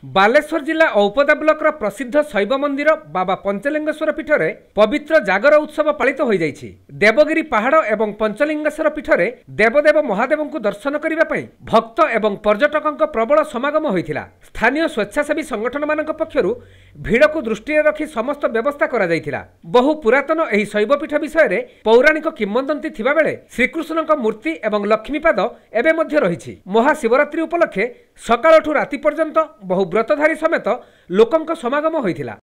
बालेश्वर जिला औपदा ब्लॉक प्रसिद्ध शैव मंदिर बाबा पंचलिंगेश्वर पीठ में पवित्र जागर उत्सव पालित हो जाइछि। देवगिरी पहाड़ एवं पंचलिंगेश्वर पीठ में देवदेव महादेव को दर्शन करने भक्त एवं पर्यटकों प्रबल समागम होता। स्थानीय स्वेच्छासेवी संगठन मान पक्षर भिड़ को दृष्टि रखी समस्त व्यवस्था करा जाइथिला। बहु पुरातन एही शैवपीठ विषय में पौराणिक किंवदंती थिबा बेले श्रीकृष्ण मूर्ति एवं लक्ष्मीपाद एवं मध्य रही। महाशिवरात्रि उपलक्षे सकाळठू राति पर्यंत बहु व्रतधारी समेत लोकंक समागम होइथिला।